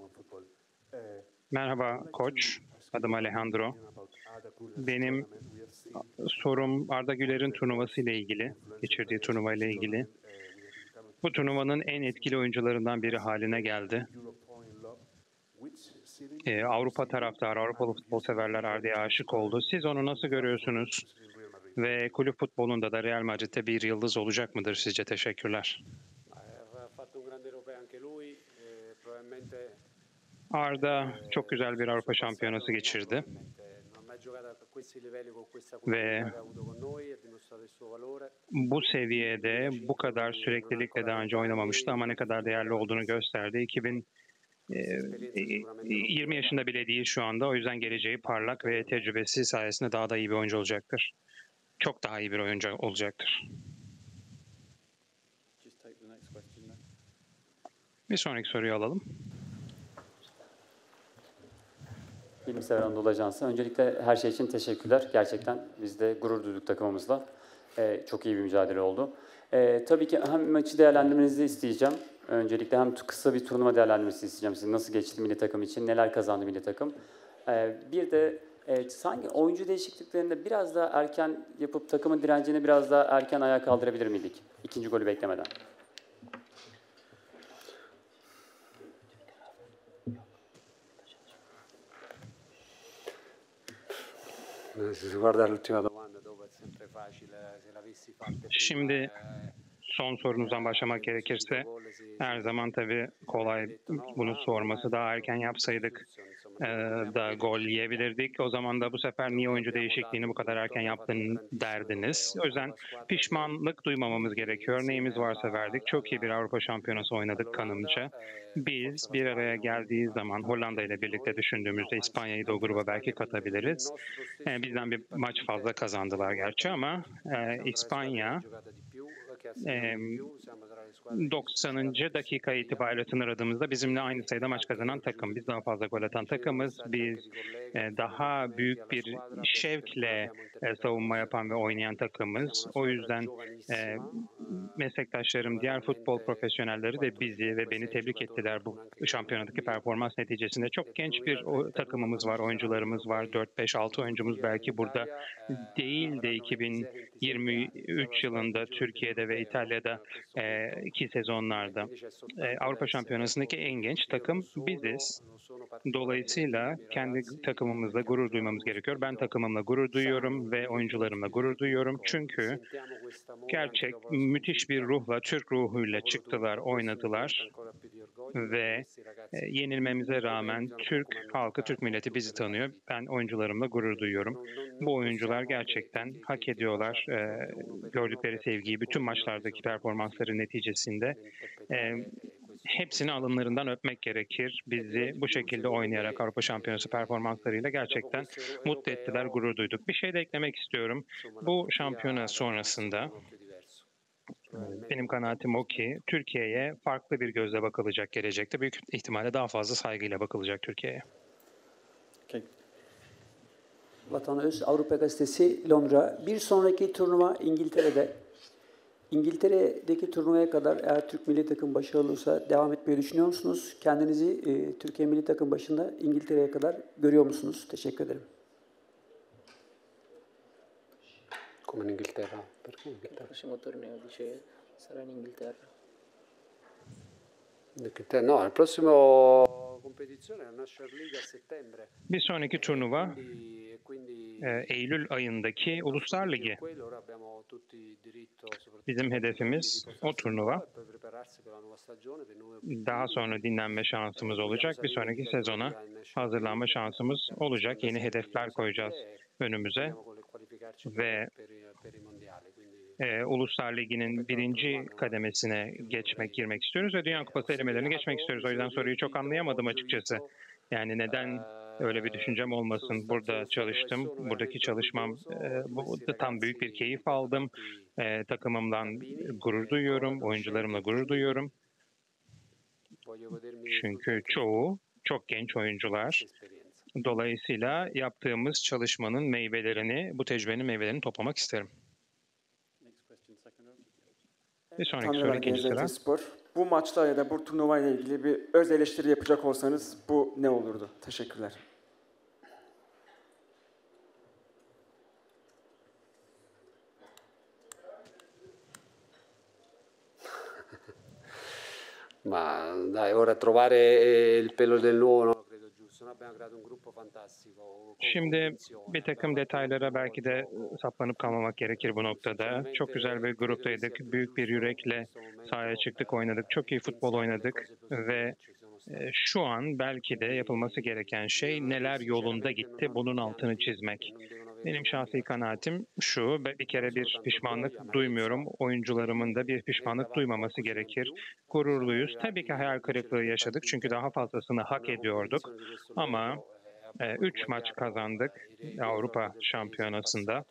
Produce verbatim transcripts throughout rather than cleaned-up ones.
Merhaba koç, adım Alejandro. Benim sorum Arda Güler'in turnuvası ile ilgili, geçirdiği turnuva ile ilgili. Bu turnuvanın en etkili oyuncularından biri haline geldi. Ee, Avrupa taraftarı, Avrupalı futbol severler Arda'ya aşık oldu. Siz onu nasıl görüyorsunuz? Ve kulüp futbolunda da Real Madrid'de bir yıldız olacak mıdır sizce? Teşekkürler. Arda çok güzel bir Avrupa Şampiyonası geçirdi. Ve bu seviyede bu kadar süreklilikle daha önce oynamamıştı ama ne kadar değerli olduğunu gösterdi. iki bin yirmi yaşında bile değil şu anda. O yüzden geleceği parlak ve tecrübesi sayesinde daha da iyi bir oyuncu olacaktır. Çok daha iyi bir oyuncu olacaktır. Bir sonraki soruyu alalım. Bilimsever Anadolu Ajansı. Öncelikle her şey için teşekkürler. Gerçekten biz de gurur duyduk takımımızla. Ee, çok iyi bir mücadele oldu. Ee, tabii ki hem maçı değerlendirmenizi isteyeceğim. Öncelikle hem kısa bir turnuva değerlendirmesi isteyeceğim. Sizin nasıl geçti milli takım için, neler kazandı milli takım. Ee, bir de e, sanki oyuncu değişikliklerinde biraz daha erken yapıp takımın direncini biraz daha erken ayağa kaldırabilir miydik? İkinci golü beklemeden. Şimdi son sorunuzdan başlamak gerekirse her zaman tabii kolay bunu sorması. Daha erken yapsaydık e, da gol yiyebilirdik. O zaman da bu sefer niye oyuncu değişikliğini bu kadar erken yaptın derdiniz. O yüzden pişmanlık duymamamız gerekiyor. Neyimiz varsa verdik. Çok iyi bir Avrupa Şampiyonası oynadık kanımca. Biz bir araya geldiği zaman Hollanda ile birlikte düşündüğümüzde İspanya'yı da o gruba belki katabiliriz. E, bizden bir maç fazla kazandılar gerçi ama e, İspanya e, doksanıncı dakika itibariyle sınır adımızda bizimle aynı sayıda maç kazanan takım. Biz daha fazla gol atan takımız. Biz e, daha büyük bir şevkle e, savunma yapan ve oynayan takımız. O yüzden e, meslektaşlarım, diğer futbol profesyonelleri de bizi ve beni tebrik ettiler bu şampiyonadaki performans neticesinde. Çok genç bir o, takımımız var, oyuncularımız var. dört beş altı oyuncumuz belki burada değil de iki bin yirmi üç yılında Türkiye'de ve İtalya'da e, iki sezonlarda e, Avrupa Şampiyonası'ndaki en genç takım biziz. Dolayısıyla kendi takımımızla gurur duymamız gerekiyor. Ben takımımla gurur duyuyorum ve oyuncularımla gurur duyuyorum. Çünkü gerçek müthiş bir ruhla, Türk ruhuyla çıktılar, oynadılar ve e, yenilmemize rağmen Türk halkı, Türk milleti bizi tanıyor. Ben oyuncularımla gurur duyuyorum. Bu oyuncular gerçekten hak ediyorlar e, gördükleri sevgiyi. Bütün maçlardaki performansları neticesinde e, hepsini alınlarından öpmek gerekir. Bizi bu şekilde oynayarak Avrupa Şampiyonası performanslarıyla gerçekten mutlu ettiler, gurur duyduk. Bir şey de eklemek istiyorum. Bu şampiyona sonrasında benim kanaatim o ki Türkiye'ye farklı bir gözle bakılacak gelecekte. Büyük ihtimalle daha fazla saygıyla bakılacak Türkiye'ye. Okay. Vatan Öz, Avrupa Gazetesi, Londra. Bir sonraki turnuva İngiltere'de. İngiltere'deki turnuvaya kadar eğer Türk milli takım başarılı olursa devam etmeyi düşünüyor musunuz? Kendinizi e, Türkiye milli takım başında İngiltere'ye kadar görüyor musunuz? Teşekkür ederim. Come in Inghilterra? Perché Inghilterra? Il prossimo torneo dice sarà in Inghilterra. Inghilterra no, il prossimo competizione è la National League a settembre. Bir sonraki turnuva e, Eylül ayındaki Uluslar Ligi. Bizim hedefimiz o turnuva. Daha sonra dinlenme şansımız olacak. Bir sonraki sezona hazırlanma şansımız olacak. Yeni hedefler koyacağız önümüze. Ve e, Uluslar Ligi'nin birinci kademesine geçmek, girmek istiyoruz ve Dünya Kupası elemelerini geçmek istiyoruz. O yüzden soruyu çok anlayamadım açıkçası. Yani neden öyle bir düşüncem olmasın? Burada çalıştım. Buradaki çalışmam e, bu, tam büyük bir keyif aldım. E, takımımdan gurur duyuyorum. Oyuncularımla gurur duyuyorum. Çünkü çoğu çok genç oyuncular. Dolayısıyla yaptığımız çalışmanın meyvelerini, bu tecrübenin meyvelerini toplamak isterim. Bir sonraki soru ikinci sıra. bu maçla ya da bu turnuvayla ilgili bir öz eleştiri yapacak olsanız bu ne olurdu? Teşekkürler. Ma dai, ora trovare eh, il pelo dell'uovo non lo credo giusto. Noi abbiamo creato un gruppo fantastico. con Şimdi convinzione. bir takım Abbiamo fatto un detaylara ottimo belki de gioco. saplanıp kalmamak gerekir bu noktada. Çok güzel bir gruptaydık. Büyük bir yürekle sahaya çıktık, oynadık. Çok iyi futbol oynadık ve e, şu an belki de yapılması gereken şey neler yolunda gitti bunun altını çizmek. Benim şahsi kanaatim şu, bir kere bir pişmanlık duymuyorum. Oyuncularımın da bir pişmanlık duymaması gerekir. Gururluyuz. Tabii ki hayal kırıklığı yaşadık çünkü daha fazlasını hak ediyorduk. Ama e, üç maç kazandık Avrupa Şampiyonası'nda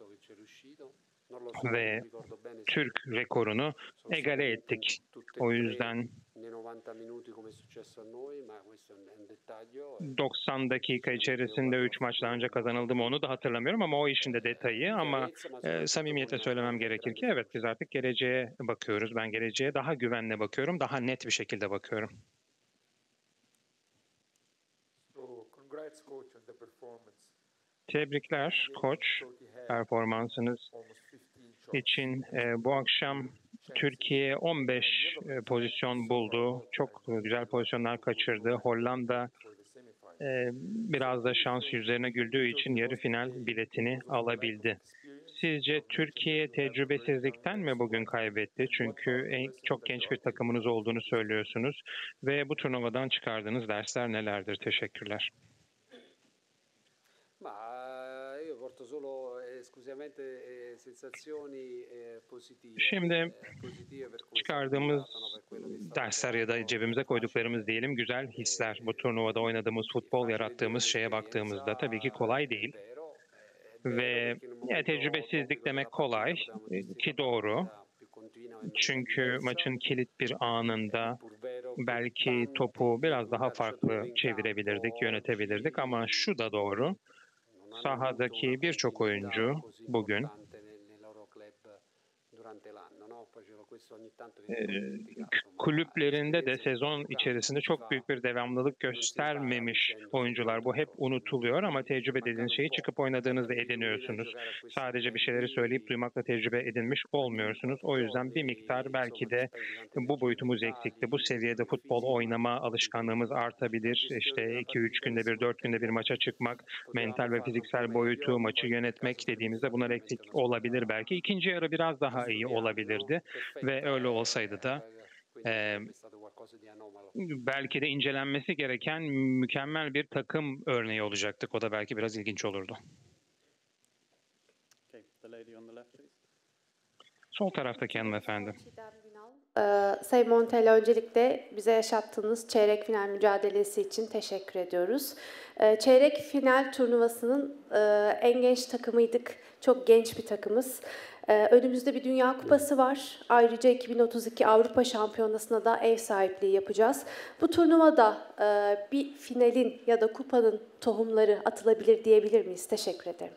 ve Türk rekorunu egale ettik. O yüzden doksan dakika içerisinde üç maç daha önce kazanıldı mı onu da hatırlamıyorum ama o işin de detayı ama e, samimiyetle söylemem gerekir ki evet biz artık geleceğe bakıyoruz. Ben geleceğe daha güvenle bakıyorum, daha net bir şekilde bakıyorum. Tebrikler koç, performansınız için. E, bu akşam Türkiye on beş e, pozisyon buldu. Çok güzel pozisyonlar kaçırdı. Hollanda e, biraz da şans yüzlerine güldüğü için yarı final biletini alabildi. Sizce Türkiye tecrübesizlikten mi bugün kaybetti? Çünkü en, çok genç bir takımınız olduğunu söylüyorsunuz ve bu turnuvadan çıkardığınız dersler nelerdir? Teşekkürler. Ma io porto solo esclusivamente sensazioni positive. Şimdi çıkardığımız dersler ya da cebimize koyduklarımız diyelim güzel hisler. Bu turnuvada oynadığımız futbol, yarattığımız şeye baktığımızda tabii ki kolay değil. Ve ya, tecrübesizlik demek kolay ki doğru. Çünkü maçın kilit bir anında belki topu biraz daha farklı çevirebilirdik, yönetebilirdik ama şu da doğru. Sahadaki birçok oyuncu bugün kulüplerinde de sezon içerisinde çok büyük bir devamlılık göstermemiş oyuncular. Bu hep unutuluyor ama tecrübe dediğiniz şeyi çıkıp oynadığınızda ediniyorsunuz. Sadece bir şeyleri söyleyip duymakla tecrübe edinmiş olmuyorsunuz. O yüzden bir miktar belki de bu boyutumuz eksikti. Bu seviyede futbol oynama alışkanlığımız artabilir. İşte iki üç günde bir, dört günde bir maça çıkmak, mental ve fiziksel boyutu, maçı yönetmek dediğimizde bunlar eksik olabilir belki. İkinci yarı biraz daha iyi olabilirdi ve öyle olsaydı da e, belki de incelenmesi gereken mükemmel bir takım örneği olacaktık. O da belki biraz ilginç olurdu. Sol taraftaki hanımefendi. Ee, Sayın Montella, öncelikle bize yaşattığınız çeyrek final mücadelesi için teşekkür ediyoruz. Ee, çeyrek final turnuvasının e, en genç takımıydık. Çok genç bir takımız. Ee, önümüzde bir Dünya Kupası var. Ayrıca iki bin otuz iki Avrupa Şampiyonası'na da ev sahipliği yapacağız. Bu turnuvada e, bir finalin ya da kupanın tohumları atılabilir diyebilir miyiz? Teşekkür ederim.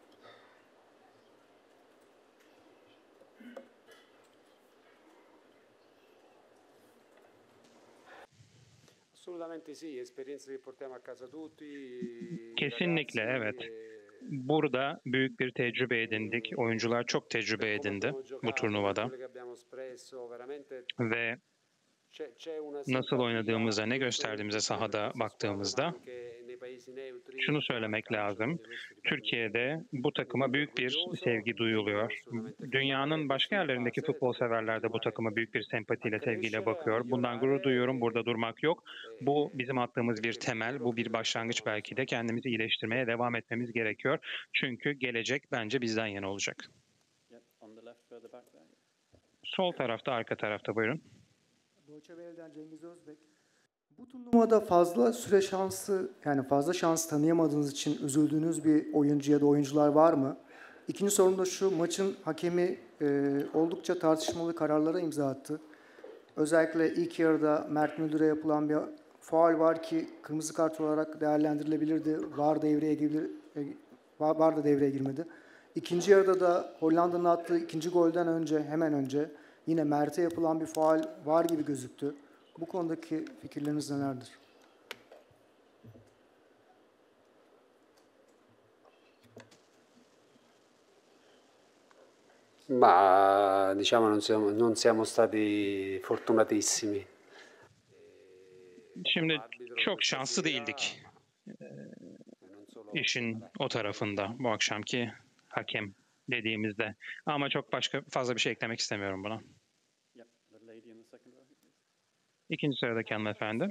Kesinlikle evet. Burada büyük bir tecrübe edindik. Oyuncular çok tecrübe edindi bu turnuvada. Ve nasıl oynadığımıza, ne gösterdiğimize sahada baktığımızda şunu söylemek lazım. Türkiye'de bu takıma büyük bir sevgi duyuluyor. Dünyanın başka yerlerindeki futbol severler de bu takıma büyük bir sempatiyle, sevgiyle bakıyor. Bundan gurur duyuyorum. Burada durmak yok. Bu bizim attığımız bir temel. Bu bir başlangıç belki de. Kendimizi iyileştirmeye devam etmemiz gerekiyor. Çünkü gelecek bence bizden yana olacak. Sol tarafta, arka tarafta buyurun. Deutsche Welle'den Cengiz Özbek. Bu turnuvada fazla süre şansı, yani fazla şans tanıyamadığınız için üzüldüğünüz bir oyuncu ya da oyuncular var mı? İkinci sorum da şu, maçın hakemi e, oldukça tartışmalı kararlara imza attı. Özellikle ilk yarıda Mert Müldür'e yapılan bir faul var ki kırmızı kart olarak değerlendirilebilirdi. VAR devreye girebilir, e, VAR da devreye girmedi. İkinci yarıda da Hollanda'nın attığı ikinci golden önce, hemen önce Yine Mert'e yapılan bir faul var gibi gözüktü. Bu konudaki fikirleriniz nelerdir? Ma diciamo non siamo, non siamo stati fortunatissimi. Şimdi çok şanslı değildik işin o tarafında bu akşamki hakem dediğimizde. Ama çok başka fazla bir şey eklemek istemiyorum buna. İkinci sıradaki hanımefendi.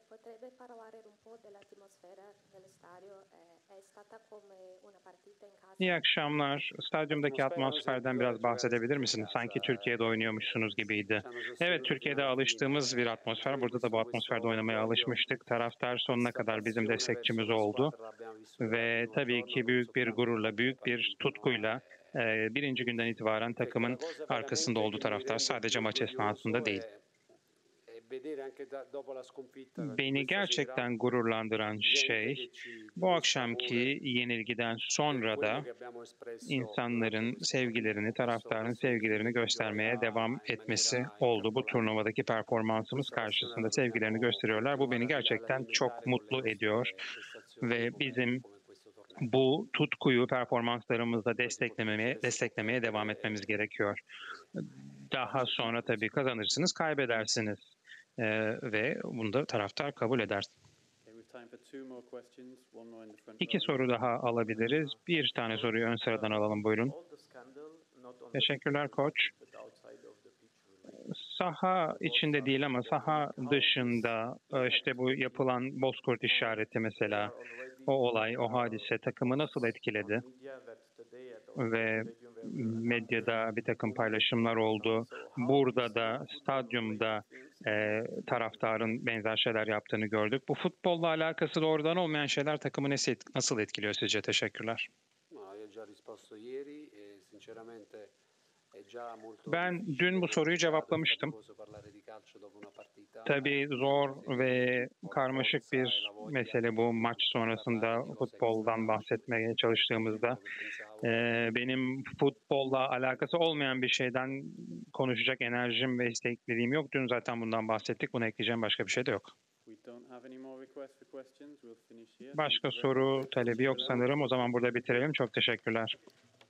İyi akşamlar. Stadyumdaki atmosferden biraz bahsedebilir misiniz? Sanki Türkiye'de oynuyormuşsunuz gibiydi. Evet, Türkiye'de alıştığımız bir atmosfer. Burada da bu atmosferde oynamaya alışmıştık. Taraftar sonuna kadar bizim destekçimiz oldu. Ve tabii ki büyük bir gururla, büyük bir tutkuyla birinci günden itibaren takımın arkasında olduğu taraftar. Sadece maç esnasında değil. Beni gerçekten gururlandıran şey, bu akşamki yenilgiden sonra da insanların sevgilerini, taraftarın sevgilerini göstermeye devam etmesi oldu. Bu turnuvadaki performansımız karşısında sevgilerini gösteriyorlar. Bu beni gerçekten çok mutlu ediyor ve bizim bu tutkuyu performanslarımızda desteklemeye, desteklemeye devam etmemiz gerekiyor. Daha sonra tabii kazanırsınız, kaybedersiniz. Ee, ve bunu da taraftar kabul eder. İki soru daha alabiliriz. Bir tane soruyu ön sıradan alalım, buyurun. Teşekkürler koç. Saha içinde değil ama saha dışında işte bu yapılan bozkurt işareti mesela, o olay, o hadise takımı nasıl etkiledi? Ve medyada bir takım paylaşımlar oldu. Burada da, stadyumda e, taraftarın benzer şeyler yaptığını gördük. Bu futbolla alakası doğrudan olmayan şeyler takımı nasıl etkiliyor sizce? Teşekkürler. Ben dün bu soruyu cevaplamıştım. Tabii zor ve karmaşık bir mesele bu maç sonrasında futboldan bahsetmeye çalıştığımızda. Ee, benim futbolla alakası olmayan bir şeyden konuşacak enerjim ve istekliliğim yok. Dün zaten bundan bahsettik. Buna ekleyeceğim başka bir şey de yok. Başka soru talebi yok sanırım. O zaman burada bitirelim. Çok teşekkürler.